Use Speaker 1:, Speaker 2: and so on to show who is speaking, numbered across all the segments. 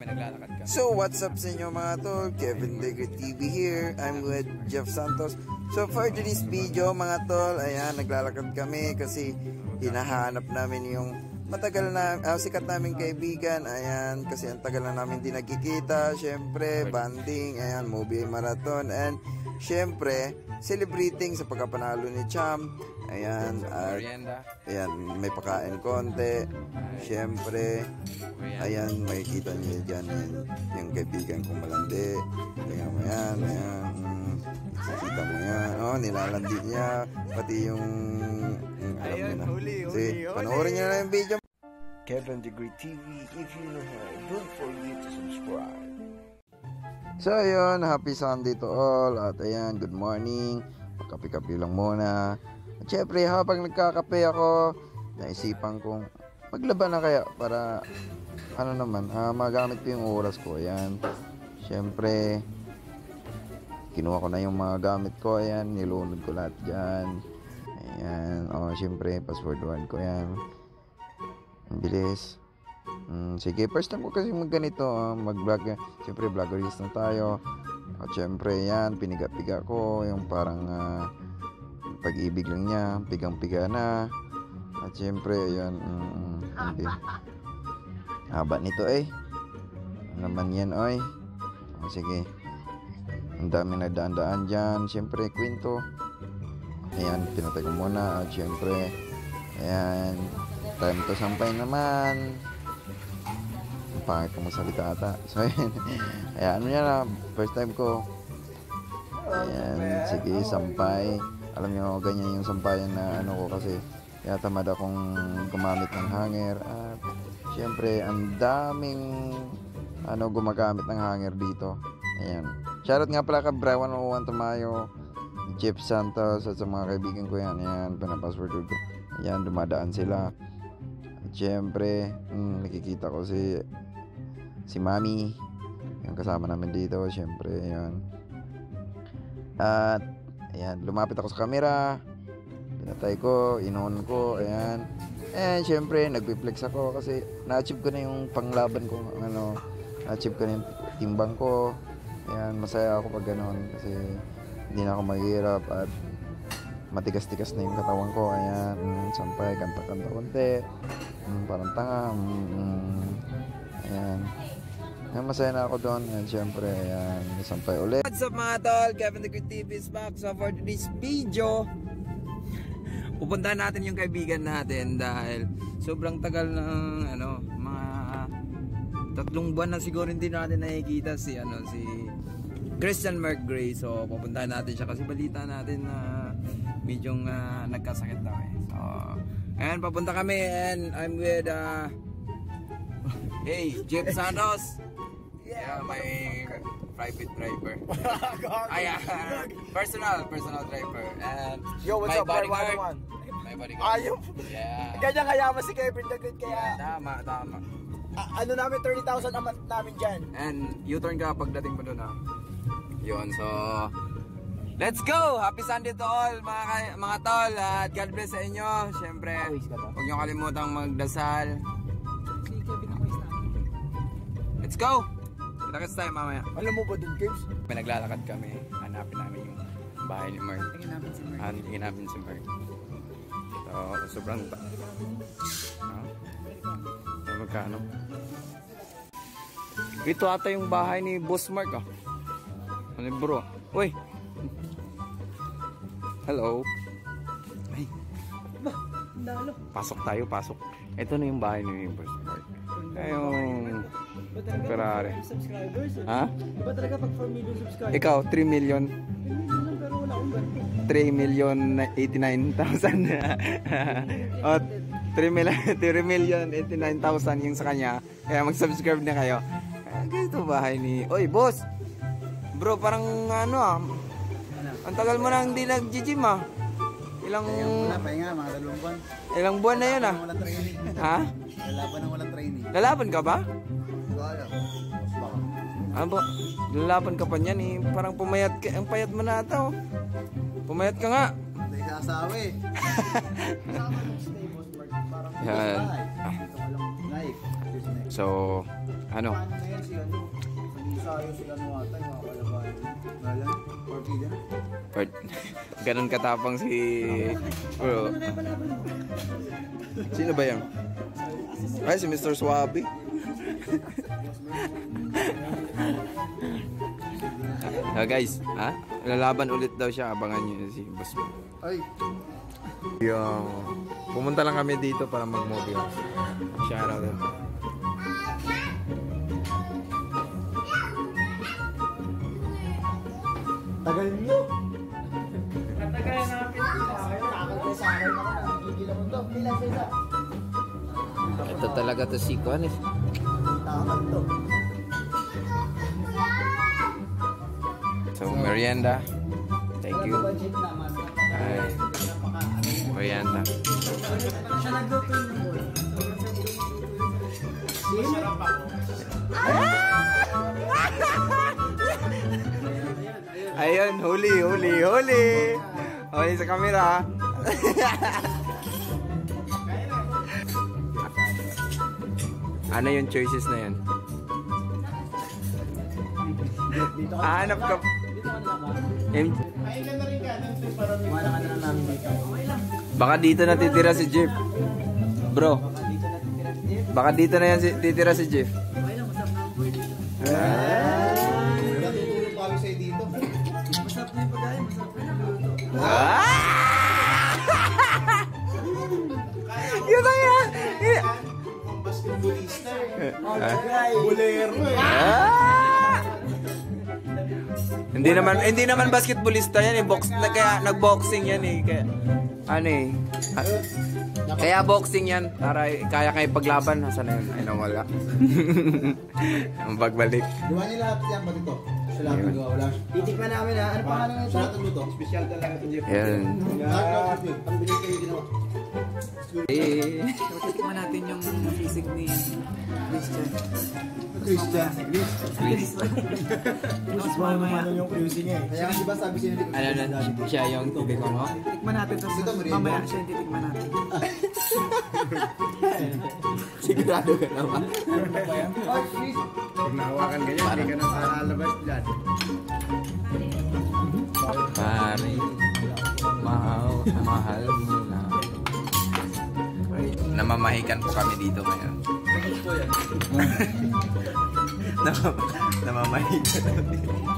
Speaker 1: Naglalakad ka.
Speaker 2: So what's up sa inyo mga tol? Kevin Digger TV here. I'm with Jeff Santos. So for today's video mga tol, ayan, naglalakad kami kasi hinahanap namin yung matagal na sikat naming kaibigan. Ayan, kasi ang tagal na namin din nagkikita. Syempre, banding, ayan, movie marathon, and syempre, celebrating sa pagkapanalo ni Cham. Ayan, ayan, may pakain konti. Syempre, ayan, makikita niyo dyan yung kaibigan kong malandi. Tingnan mo yan, ayan. Nakikita mo yan. Oh, nilalandi niya. Pati yung alam niyo na. See, panoorin niyo na yung video. Kevin Degree TV, if you know how, don't forget to subscribe. So ayun, happy Sunday to all. At ayan, good morning. Pagkapi-kapi lang muna. At syempre, habang nagkakape ako, naisipan kong maglaban na kaya para ano naman, magamit ko yung oras ko. Ayan, syempre kinuha ko na yung mga gamit ko. Ayan, nilunod ko lahat dyan. Ayan, syempre password 1 ko yan. Ang bilis. Sige, first time ko kasi magganito, mag-vlog. Syempre vloggerist na tayo. At syempre yan, piniga-piga ko yung parang pag-ibig lang niya, pigang-piga na. At syempre yan, hindi. Haba nito ano naman yan oy. Sige, ang dami na daan-daan dyan. Syempre kwento. Ayan, pinatay ko muna. At syempre, ayan, time to sampay naman. Pangit ko masalita ata. So ayan, ayan, ano yan first time ko. Ayan, sige, sampay. Alam nyo, ganyan yung sampayan na ano ko kasi kaya tamad akong gumamit ng hanger. At syempre, ang daming gumagamit ng hanger dito. Ayan, shoutout nga pala ka Bra 101 Tamayo, Jeff Santos, at sa mga kaibigan ko yan. Ayan, pinapassword ko. Ayan, dumadaan sila. At syempre, nakikita ko si Mami, yung kasama namin dito. Syempre, ayan. At ayan, lumapit ako sa camera, pinatay ko, inon ko, ayan. And syempre, nagpi-flex ako kasi na-achieve ko na yung panglaban ko, na-achieve ko na yung timbang ko. Ayan, masaya ako pag gano'n kasi hindi na ako maghihirap at matigas-tigas na yung katawan ko. Ayan, sampay, kanta-kanta konti, parang tanga. Ayan, masaya na ako doon. And syempre, ayan, sampay ulit. What's up mga tol? Kevin Degree TV is back. So for this video, pupuntahan natin yung kaibigan natin dahil sobrang tagal ng mga 3 buwan na siguro hindi natin nakikita si Christian Mark Gray. So pupuntahan natin siya kasi balita natin na medyo nagkasakit daw So ayan, papunta kami and I'm with hey, Jeff Santos. Yeah, my private driver. Personal driver. And
Speaker 3: yo, what's up,
Speaker 2: bodyguard? My bodyguard.
Speaker 3: Ayaw.
Speaker 2: Yeah.
Speaker 3: Ganyan kayaman si Kevin David kaya.
Speaker 2: Yeah, tama.
Speaker 3: Ano namin 30,000 naman namin diyan.
Speaker 2: And U-turn ka pagdating mo doon Yun, so let's go! Happy Sunday to all mga tol. At God bless sa inyo. Syempre, huwag niyo kalimutang magdasal.
Speaker 3: Si Kevin ako is namin.
Speaker 2: Let's go! Kita-kits tayo mamaya.
Speaker 3: Alam mo ba dun, Kevs?
Speaker 1: May naglalakad kami, hanapin namin yung bahay ni Merck. Tingin namin si Merck. So, sobrang magkano? Ito ata yung bahay ni Boss Mark Ano bro? Uy! Hello! Ay! Pasok tayo, pasok. Ito na yung bahay ni Boss Mark. Yung Ferrari. Ha?
Speaker 3: Diba talaga pag 4 million subscribers?
Speaker 1: Ikaw, 3 million.
Speaker 3: 3 million lang pero wala akong ganito.
Speaker 1: 3,089,000. O, 3,089,000 yung sa kanya. Kaya mag-subscribe na kayo. Ganito bahay ni... Oy, boss! Bro, parang ang tagal mo na hindi nag-gym Ilang...
Speaker 3: Pahinga, mga 2 buwan.
Speaker 1: Ilang buwan na yun
Speaker 3: Walang training.
Speaker 1: Ha?
Speaker 3: Lalaban ng walang training.
Speaker 1: Lalaban ka ba?
Speaker 3: Wala.
Speaker 1: Ano ba? Lalaban ka pa niyan Parang pumayat ka. Ang payat mo na ata Pumayat ka nga.
Speaker 3: Hindi kasawa
Speaker 1: Yan. So, Ano?
Speaker 3: Sayo sila nung ata, yung mga kalabayan. Wala, partida.
Speaker 1: Ganon katapang si bro. Sino ba yan? Ay, si Mr. Swaby. Guys, lalaban ulit daw siya. Abangan nyo si Boss.
Speaker 3: Ay,
Speaker 1: Yung pumunta lang kami dito para mag-mobile. Shoutout.
Speaker 3: tagal nyo.
Speaker 1: Ito talaga to si Kwan eh. So, merienda. Thank you. Ay, merienda. Ayun, huli. Huli sa camera. Ano yung choices na yan? Hanap ka. Baka dito na titira si Jeff. Bro. Baka dito na yan titira si Jeff. Yun na yan!
Speaker 3: Basketballista eh.
Speaker 2: Bulero eh.
Speaker 1: Hindi naman basketballista yan eh. Kaya nag-boxing yan eh. Kaya, ano eh. Kaya boxing yan. Para kaya kayo paglaban. Nasaan na yun? Ay, nawala. Ang pagbalik.
Speaker 3: Gawa niyo lahat yan, ba't ito? Sa lahat ng gawa, wala. Titikman namin ha. Ano pangalan nga ito? Sa lahat ng luto. Special talaga ito, Jeff.
Speaker 1: Yan.
Speaker 3: Ang bilis kayo ginawa.
Speaker 4: Tikman natin yung sisig ni Christian. Mas mamaya.
Speaker 3: yung cruising eh. Kaya kasi ba sabi siya
Speaker 1: Ano na? Siya yung tubig ko, no?
Speaker 4: Tikman natin. Tapos mamaya siya yung titikman natin.
Speaker 1: Sigurado ka naman.
Speaker 3: Oh, please. Pag nahawakan ganyan, hindi ka nang lalabas dyan.
Speaker 1: Pare, mahal mo na. Namamahikan po kami dito ngayon. Namamahikan kami.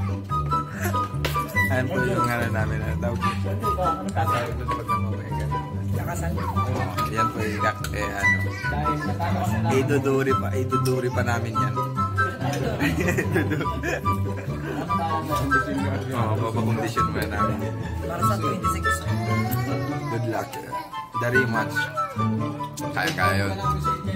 Speaker 1: Ayan po yung ano namin na tawag. Kasal ko pag namamahikan. Yan po yung ano. Iduduri pa namin yan. Papakondisyon mo namin.
Speaker 4: Para sa 26.
Speaker 1: Good luck. Very much. Kaya yun.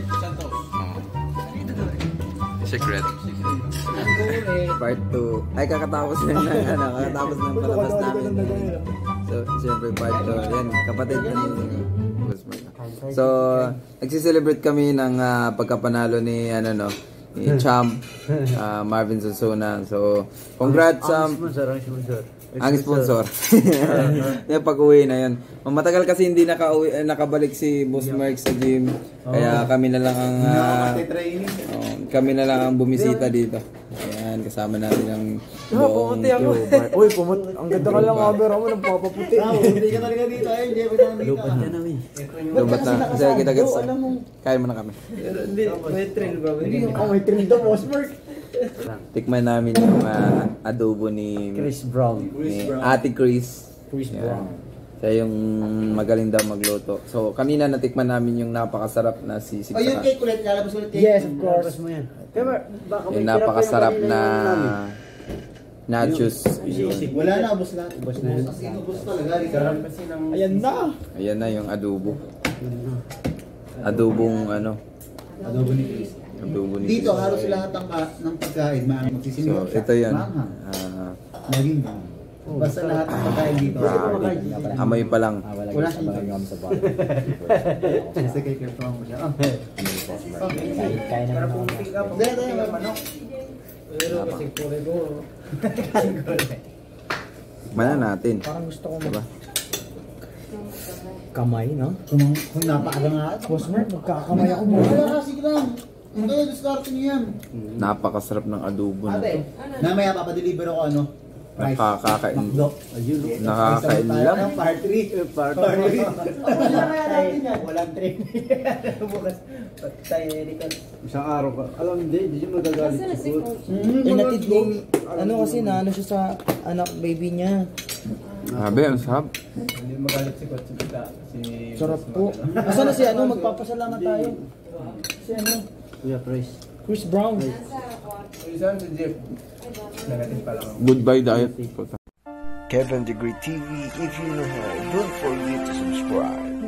Speaker 1: Secret. Part 2. Ay, kakatapos na kakatapos ng palabas namin. So, siyempre part 2. Yan, kapatid na ni Boss Mark. So, nagsiselebrate kami ng pagkapanalo ni ni Champ, Marvin Sonsona. So, congrats ang sponsor. Yung pag-uwi na yun. Matagal kasi hindi nakabalik si Boss Mark sa gym. Kaya kami na lang ang bumisita dito. Ayan, kasama natin ang buong crew.
Speaker 4: Uy, ang ganda ka lang camera mo, nagpapaputi.
Speaker 3: Hindi ka talaga dito eh. Hindi ka dito.
Speaker 4: Lupat ka na,
Speaker 1: Lubat na. Kasi kita kaya mo na kami.
Speaker 4: Hindi, may trail ba? Hindi may trail daw, Boss Mark.
Speaker 1: Tikman namin yung adobo ni
Speaker 4: Chris Brown.
Speaker 1: ni Ate Chris.
Speaker 4: Chris
Speaker 1: Yan.
Speaker 4: Brown.
Speaker 1: Siya yung magaling daw magluto. So, kanina natikman namin yung napakasarap na sisig.
Speaker 3: Oh, yung cake ulit. Lalabas ulit cake.
Speaker 4: Yes, of course. Mo yan.
Speaker 1: Yung napakasarap na nachos.
Speaker 3: Wala na, ubos lahat. Ubos na yun. Kasi ubos talaga.
Speaker 4: Ayan na.
Speaker 1: Ayan na yung adobo. Adobong
Speaker 3: Adobo ni Chris.
Speaker 1: adobo ni
Speaker 3: Dito,
Speaker 1: Chris.
Speaker 3: halos lahat ng pagkain. Magsisinigaw
Speaker 1: So,
Speaker 3: siya.
Speaker 1: ito yan.
Speaker 3: Manghang. Naging basta lahat ng pagkain dito.
Speaker 1: Amoy pa lang.
Speaker 3: Wala siyang pagkain sa bahay. Kasi kay Kirto mo siya.
Speaker 4: Kaya na naman.
Speaker 3: Dito, may manok.
Speaker 1: Mana natin.
Speaker 4: Parang gusto ko
Speaker 1: Diba?
Speaker 4: kamay, no?
Speaker 3: Kung napakala nga.
Speaker 4: Boss Mark, magkakamay ako mo.
Speaker 3: Wala kasi lang. Hindi, discarte niyo yan.
Speaker 1: Napakasarap ng adobo na to.
Speaker 3: Mamaya papadeliver ako ano.
Speaker 1: Nakakakain.
Speaker 3: Ayun.
Speaker 1: Nakakailam.
Speaker 3: Part 3. Part 3. Walang training. Bukas. Patay, Eric.
Speaker 4: Isang araw ka. Alam, hindi siya magagalit si Coach.
Speaker 5: Inatid ko. Ano kasi naano siya sa anak baby niya.
Speaker 1: Sabi, ang sarap.
Speaker 4: Hindi magalit si Coach.
Speaker 5: Sarap po. Asa na si ano? Magpapasalamat tayo. Si ano?
Speaker 4: Kuya Chris.
Speaker 5: Chris Brown.
Speaker 4: Isang si Jeff. Negative pala ako.
Speaker 1: Goodbye diet.
Speaker 2: Kevin the Great TV, if you know how, don't forget to subscribe.